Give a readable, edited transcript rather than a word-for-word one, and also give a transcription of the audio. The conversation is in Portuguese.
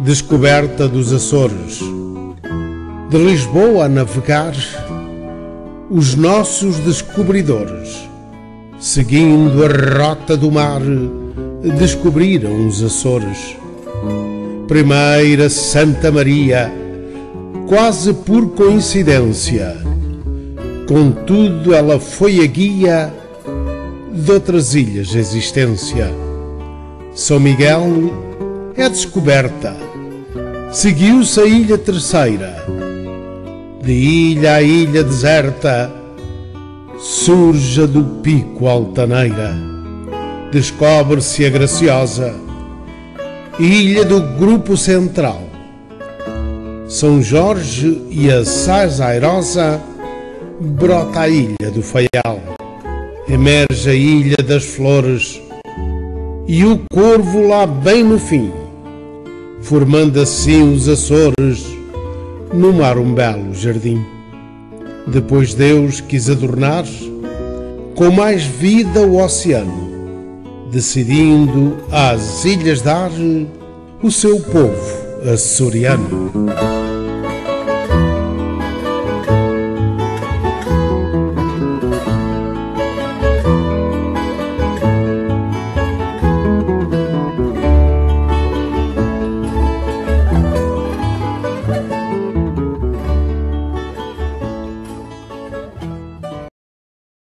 Descoberta dos Açores. De Lisboa a navegar, os nossos descobridores, seguindo a rota do mar, descobriram os Açores. Primeira Santa Maria, quase por coincidência, contudo ela foi a guia de outras ilhas de existência. São Miguel é descoberta, seguiu-se a ilha terceira, de ilha a ilha deserta, surge do pico altaneira, descobre-se a graciosa ilha do grupo central. São Jorge e a Sais airosa, brota a ilha do Faial, emerge a ilha das flores e o corvo lá bem no fim, formando assim os Açores, no mar um belo jardim. Depois Deus quis adornar com mais vida o oceano, decidindo às ilhas dar o seu povo açoriano.